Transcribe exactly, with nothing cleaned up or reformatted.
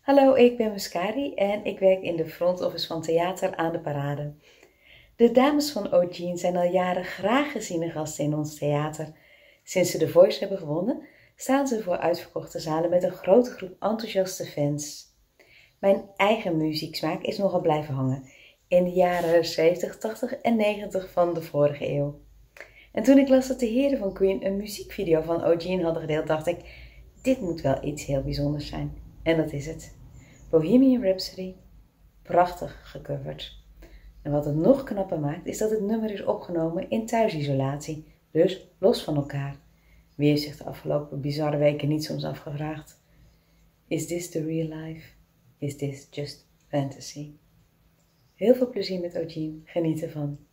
Hallo, ik ben Muscari en ik werk in de front office van Theater aan de Parade. De dames van O'Gene zijn al jaren graag geziene gasten in ons theater. Sinds ze The Voice hebben gewonnen, staan ze voor uitverkochte zalen met een grote groep enthousiaste fans. Mijn eigen muzieksmaak is nogal blijven hangen in de jaren zeventig, tachtig en negentig van de vorige eeuw. En toen ik las dat de heren van Queen een muziekvideo van O'Gene hadden gedeeld, dacht ik, dit moet wel iets heel bijzonders zijn. En dat is het. Bohemian Rhapsody, prachtig gecoverd. En wat het nog knapper maakt, is dat het nummer is opgenomen in thuisisolatie, dus los van elkaar. Wie heeft zich de afgelopen bizarre weken niet soms afgevraagd? Is this the real life? Is this just fantasy? Heel veel plezier met O'Gene, geniet ervan.